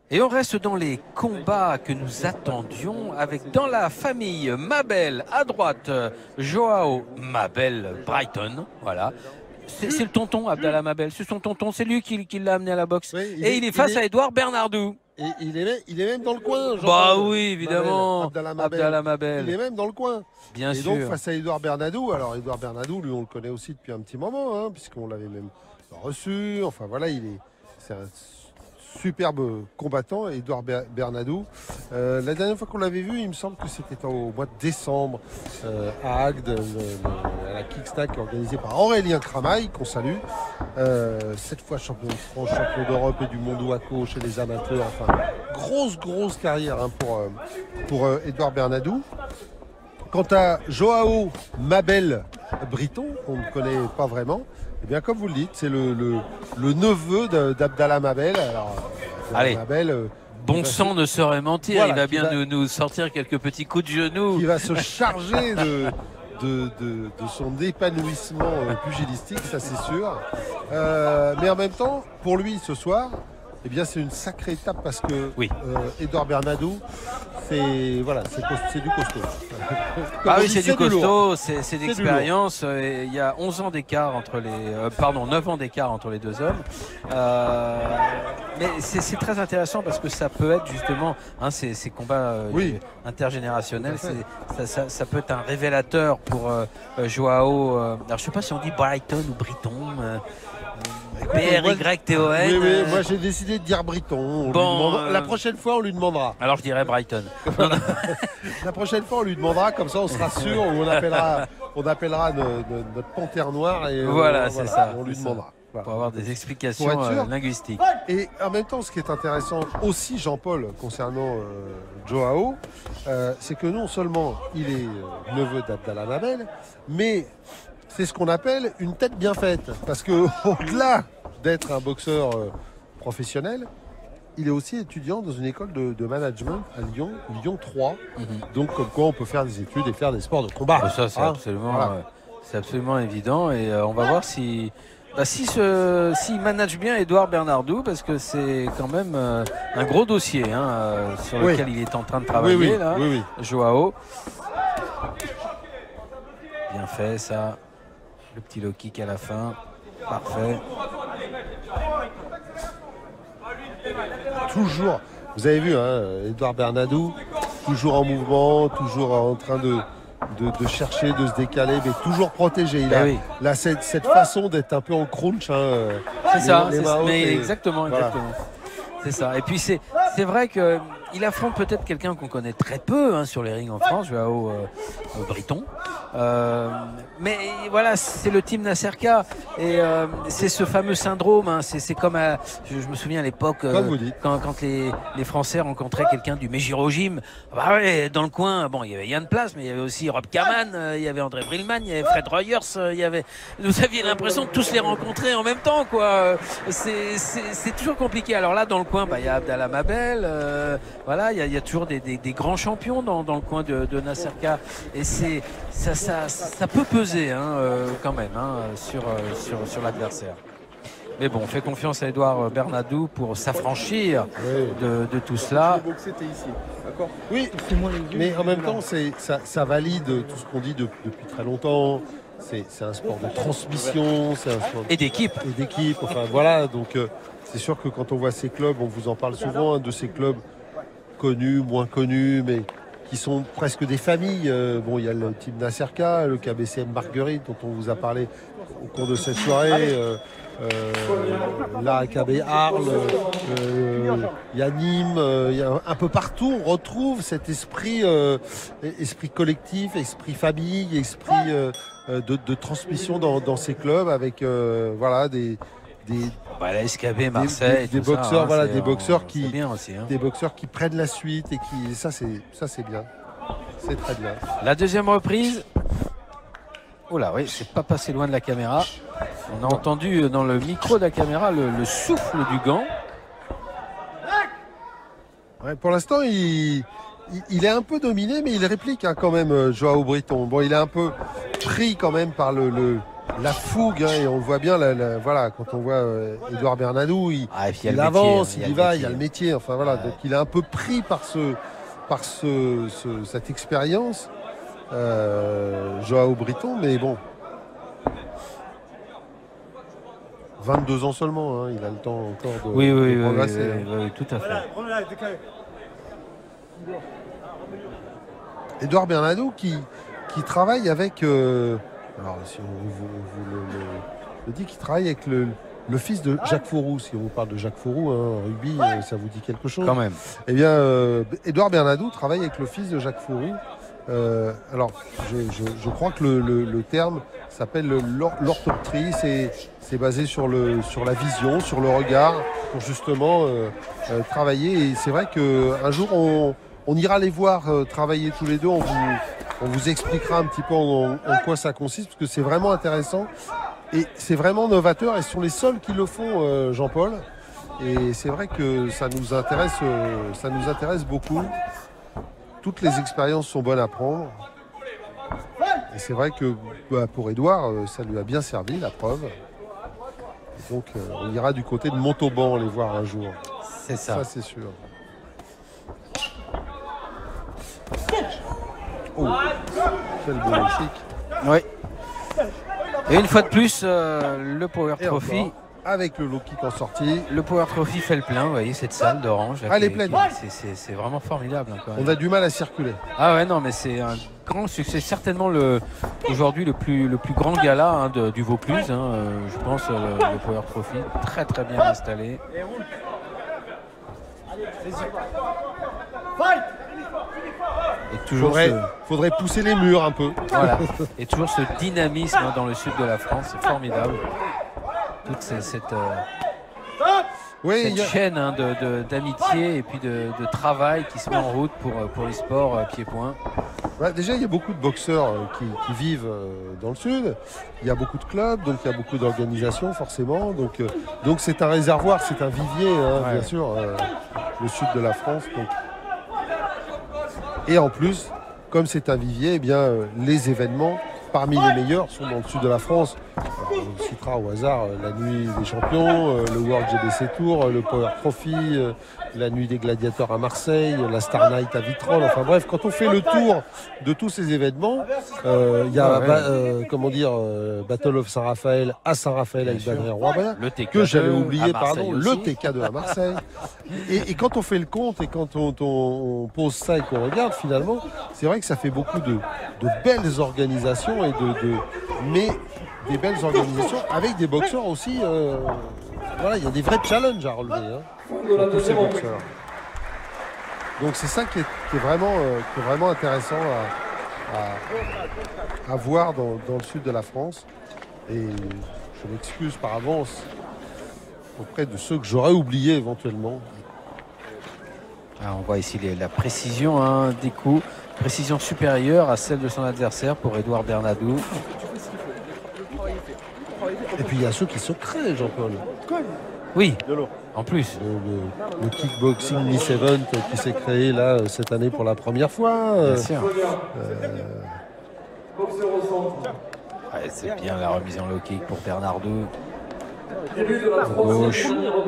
Et on reste dans les combats que nous attendions avec dans la famille Mabel à droite, Joao Mabel Brighton, voilà. C'est le tonton Abdallah Mabel, c'est son tonton, c'est lui qui l'a amené à la boxe. Oui, Et il est face à Edouard Bernardou. Et il est même dans le coin. Bah oui, évidemment, Mabel, Abdallah Mabel. Il est même dans le coin. Bien sûr. Et donc face à Edouard Bernardou, alors Edouard Bernardou, lui on le connaît aussi depuis un petit moment, hein, puisqu'on l'avait même reçu. Enfin voilà, c'est un superbe combattant, Edouard Bernardou. La dernière fois qu'on l'avait vu, il me semble que c'était au mois de décembre à Agde, à la Kickstack organisée par Aurélien Cramaille, qu'on salue. 7 fois champion de France, champion d'Europe et du monde WACO chez les amateurs. Enfin, grosse carrière hein, pour Edouard Bernardou. Quant à Joao Mabel Briton, qu'on ne connaît pas vraiment, eh bien, comme vous le dites, c'est le neveu d'Abdallah Mabel. Alors, allez, Mabel, bon sang ne saurait mentir. Voilà, il va bien nous sortir quelques petits coups de genoux. Qui va se charger de son épanouissement pugilistique, ça c'est sûr. Mais en même temps, pour lui, ce soir, eh bien, c'est une sacrée étape parce que oui. Edouard Bernardou, c'est du costaud. Ah oui, c'est du costaud, c'est d'expérience. Il y a 11 ans d'écart entre les... 9 ans d'écart entre les deux hommes. Mais c'est très intéressant parce que ça peut être justement, hein, ces combats intergénérationnels, ça peut être un révélateur pour Joao. Alors je ne sais pas si on dit Brighton ou Briton. B-R-Y-T-O-N. Oui, moi j'ai décidé de dire Briton. La prochaine fois, on lui demandera. Alors je dirais Brighton. La prochaine fois, on lui demandera, comme ça on sera sûr, on appellera notre panthère noire et voilà, c'est ça. On lui demandera. Voilà. Pour avoir des explications linguistiques. Et en même temps, ce qui est intéressant aussi, Jean-Paul, concernant Joao, c'est que non seulement il est neveu d'Abdallah Mabel, mais c'est ce qu'on appelle une tête bien faite. Parce que au-delà d'être un boxeur professionnel, il est aussi étudiant dans une école de management à Lyon 3. Donc comme quoi on peut faire des études et faire des sports de combat. Ça c'est absolument évident. Et on va voir s'il manage bien Edouard Bernardou, parce que c'est quand même un gros dossier sur lequel il est en train de travailler. Joao. Bien fait ça. Le petit low kick à la fin. Parfait. Toujours, vous avez vu, Edouard Bernardou, toujours en mouvement, toujours en train de chercher, de se décaler, mais toujours protégé. Il a cette façon d'être un peu en crunch. C'est ça, exactement. C'est ça. Et puis c'est vrai qu'il affronte peut-être quelqu'un qu'on connaît très peu sur les rings en France, Joao Briton. Mais voilà, c'est le team Nacerca et c'est ce fameux syndrome. C'est comme je me souviens à l'époque quand les Français rencontraient quelqu'un du Mejiro-Gym. Dans le coin, bon, il y avait Yann Place, mais il y avait aussi Rob Kaman, il y avait André Brillman, il y avait Fred Reuers, vous aviez l'impression de tous les rencontrer en même temps, quoi. C'est toujours compliqué. Alors là, dans le coin, il y a Abdallah Mabel, voilà, il y a toujours des grands champions dans le coin de Nacerca, et ça peut peser quand même sur l'adversaire. Mais bon, on fait confiance à Edouard Bernardou pour s'affranchir de tout cela. Oui, mais en même temps, ça valide tout ce qu'on dit depuis très longtemps. C'est un sport de transmission, c'est un sport d'équipe. Enfin voilà, donc c'est sûr que quand on voit ces clubs, on vous en parle souvent de ces clubs connus, moins connus, mais qui sont presque des familles. Bon, il y a le team Nacerca, le KBCM Marguerite, dont on vous a parlé au cours de cette soirée. l'AKB Arles, il y a Nîmes, il y a un peu partout, on retrouve cet esprit, esprit collectif, esprit famille, esprit de transmission dans ces clubs avec voilà la SKB Marseille, des boxeurs, ça, des boxeurs qui bien aussi, des boxeurs qui prennent la suite et qui ça c'est bien, c'est très bien. La deuxième reprise. Oh là, oui, c'est pas passé loin de la caméra. On a entendu dans le micro de la caméra le souffle du gant. Ouais, pour l'instant, il est un peu dominé, mais il réplique quand même, Joao Briton. Bon, il est un peu pris quand même par le la fougue, hein, et on voit bien, voilà, quand on voit Édouard Bernadou, il avance, il y va, il y a le métier, enfin voilà, donc il est un peu pris par cette expérience, Joao Briton, mais bon, 22 ans seulement, hein, il a le temps encore de progresser. Oui, tout à fait. Édouard Bernadou qui travaille avec... alors, si on vous le dit, qu'il travaille avec le fils de Jacques Fourou. Si on vous parle de Jacques Fourou, hein, rugby, ça vous dit quelque chose? Quand même. Eh bien, Édouard Bernadou travaille avec le fils de Jacques Fourou. Alors, je crois que le terme s'appelle l'orthoptrie. C'est basé sur la vision, sur le regard, pour justement travailler. Et c'est vrai qu'un jour, on ira les voir travailler tous les deux. On vous expliquera un petit peu en quoi ça consiste, parce que c'est vraiment intéressant. Et c'est vraiment novateur, et ce sont les seuls qui le font, Jean-Paul. Et c'est vrai que ça nous intéresse beaucoup. Toutes les expériences sont bonnes à prendre. Et c'est vrai que pour Édouard, ça lui a bien servi, la preuve. Et donc on ira du côté de Montauban les voir un jour. C'est ça. Ça, c'est sûr. Oh, quel beau chic. Oui. Et une fois de plus, le Power Trophy. Avec le low kick en sortie. Le Power Trophy fait le plein, vous voyez, cette salle d'orange. Elle est pleine. C'est vraiment formidable. Hein, quand même. On a du mal à circuler. Ah ouais, non, mais c'est un grand succès. Certainement aujourd'hui le plus grand gala, hein, du Vaucluse. Hein, je pense, le Power Trophy. Très très bien installé. Et toujours faudrait pousser les murs un peu. Voilà. Et toujours ce dynamisme, hein, dans le sud de la France, c'est formidable. Toute cette chaîne, hein, d'amitié et puis de travail qui se met en route pour les sports pieds-points. Ouais, déjà, il y a beaucoup de boxeurs qui vivent dans le sud. Il y a beaucoup de clubs, donc il y a beaucoup d'organisations forcément. Donc c'est un réservoir, c'est un vivier, hein, bien sûr, le sud de la France. Donc. Et en plus, comme c'est un vivier, eh bien, les événements parmi les meilleurs sont dans le sud de la France. Alors, on citera au hasard la Nuit des Champions, le World GBC Tour, le Power Trophy, la Nuit des Gladiateurs à Marseille, la Star Night à Vitrolles. Enfin bref, quand on fait le tour de tous ces événements, il y a Battle of Saint-Raphaël à Saint-Raphaël avec Badr Rouabat, que j'avais oublié, le TK2 à Marseille. Et quand on fait le compte et quand on pose ça et qu'on regarde, finalement, c'est vrai que ça fait beaucoup de belles organisations, mais des belles organisations avec des boxeurs aussi. Voilà, il y a des vrais challenges à relever, hein, pour tous ces boxeurs. Donc c'est ça qui est vraiment intéressant à voir dans le sud de la France. Et je m'excuse par avance auprès de ceux que j'aurais oubliés éventuellement. Alors on voit ici la précision, hein, des coups, précision supérieure à celle de son adversaire pour Édouard Bernadou. Et puis il y a ceux qui se créent, Jean-Paul. Oui, en plus. Le kickboxing Miss Event qui s'est créé là cette année pour la première fois. Bien sûr. Ouais, c'est bien la remise en low kick pour Bernadou. Gauche.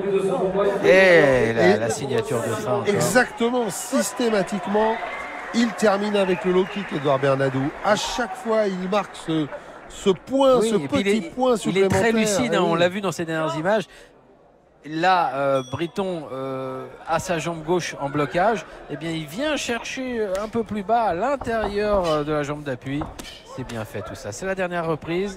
Et la signature de fin. Encore. Exactement, systématiquement, il termine avec le low kick, Édouard Bernadou. À chaque fois, il marque ce point, ce petit point supplémentaire. Il est très lucide, hein, on l'a vu dans ces dernières images. Là, Briton a sa jambe gauche en blocage. Eh bien, il vient chercher un peu plus bas à l'intérieur de la jambe d'appui. C'est bien fait tout ça. C'est la dernière reprise.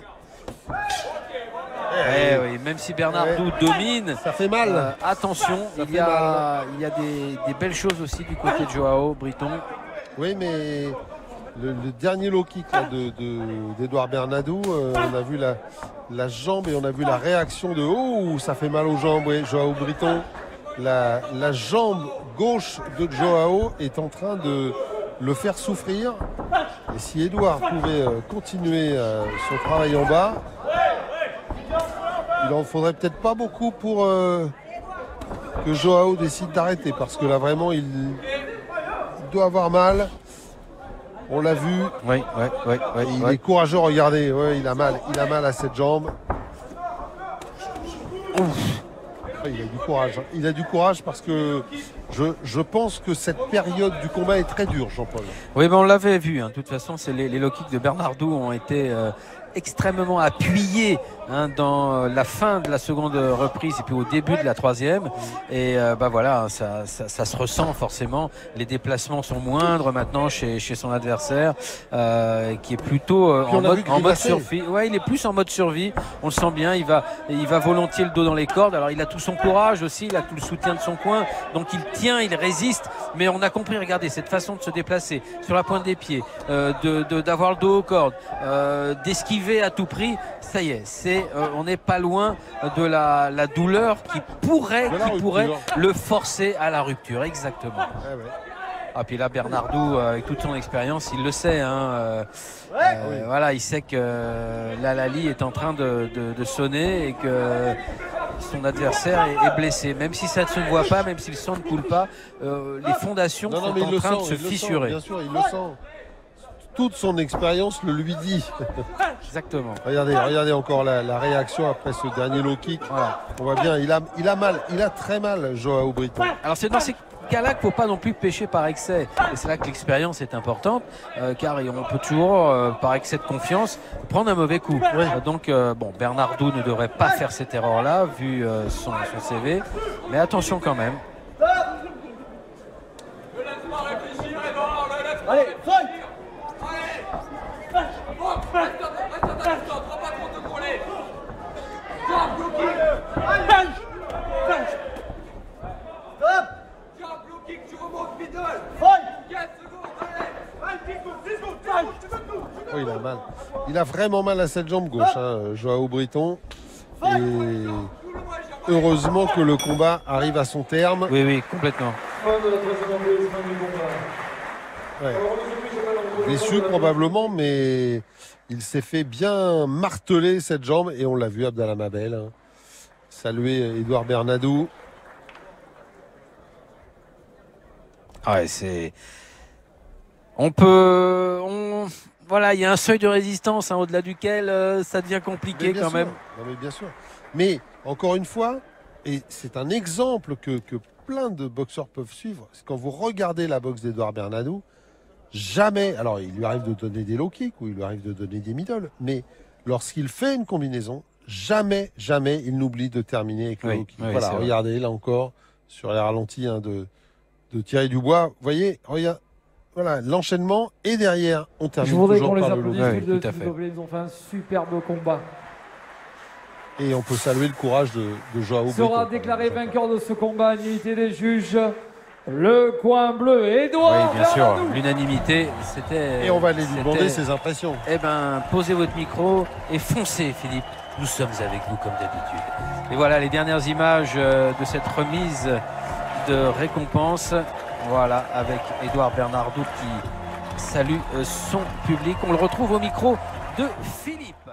Oui, même si Bernadou domine, ça fait mal. Attention, il y a des belles choses aussi du côté de Joao Briton. Oui, mais le dernier low kick d'Édouard Bernadou, on a vu la jambe et on a vu la réaction de oh, ça fait mal aux jambes, oui, Joao Briton. La jambe gauche de Joao est en train de le faire souffrir. Et si Édouard pouvait continuer son travail en bas, il en faudrait peut-être pas beaucoup pour que Joao décide d'arrêter, parce que là vraiment il doit avoir mal. On l'a vu. Oui. Il est courageux, regardez. Ouais, il a mal à cette jambe. Ouf. Il a du courage. Il a du courage parce que je pense que cette période du combat est très dure, Jean-Paul. Oui, ben on l'avait vu. De toute façon, les low kicks de Bernardo ont été extrêmement appuyés dans la fin de la seconde reprise et puis au début de la troisième. Et voilà, ça se ressent forcément. Les déplacements sont moindres maintenant chez son adversaire, qui est plutôt en mode survie. Ouais, il est plus en mode survie. On le sent bien. Il va volontiers le dos dans les cordes. Alors il a tout son courage aussi, il a tout le soutien de son coin. Donc il tient, il résiste. Mais on a compris, regardez, cette façon de se déplacer sur la pointe des pieds, d'avoir le dos aux cordes, d'esquiver à tout prix. Ça y est, on n'est pas loin de la douleur qui pourrait le forcer à la rupture. Exactement. Ah, puis là, Bernardo, avec toute son expérience, il le sait. Voilà, il sait que Lali est en train de sonner et que son adversaire est blessé. Même si ça ne se voit pas, même si le sang ne coule pas, les fondations sont en train de se fissurer. Bien sûr, il le sent. Toute son expérience le lui dit. Exactement. Regardez encore la réaction après ce dernier low kick. Voilà. On voit bien, il a mal, il a très mal, Joao Briton. Alors c'est dans ces cas-là qu'il ne faut pas non plus pêcher par excès. Et c'est là que l'expérience est importante, car on peut toujours, par excès de confiance, prendre un mauvais coup. Oui. Donc, Bernardo ne devrait pas faire cette erreur-là, vu son CV. Mais attention quand même. Allez, fight! Oh, il a mal. Il a vraiment mal à cette jambe gauche, Joao Briton. Et heureusement que le combat arrive à son terme. Oui, complètement. Ouais. Déçu probablement, mais il s'est fait bien marteler cette jambe et on l'a vu, Abdallah Mabel. Saluer Edouard Bernadou. Ouais, c'est. Voilà, il y a un seuil de résistance au-delà duquel ça devient compliqué quand même. Non, mais bien sûr. Mais encore une fois, et c'est un exemple que plein de boxeurs peuvent suivre, c'est quand vous regardez la boxe d'Edouard Bernadou, jamais, alors il lui arrive de donner des low kicks ou il lui arrive de donner des middle, mais lorsqu'il fait une combinaison, jamais il n'oublie de terminer avec le low kick. Voilà, regardez là encore sur les ralentis de Thierry Dubois. Vous voyez, regarde, voilà l'enchaînement et derrière on termine toujours par le low kick. Tout à fait. Ils ont fait un superbe combat. Et on peut saluer le courage de Joao Briton. Sera déclaré vainqueur de ce combat à l'unité des juges. Le coin bleu, Edouard. Oui, bien sûr, l'unanimité, c'était. Et on va aller lui demander ses impressions. Eh bien, posez votre micro et foncez, Philippe. Nous sommes avec vous comme d'habitude. Et voilà les dernières images de cette remise de récompense. Voilà, avec Edouard Bernardo qui salue son public. On le retrouve au micro de Philippe.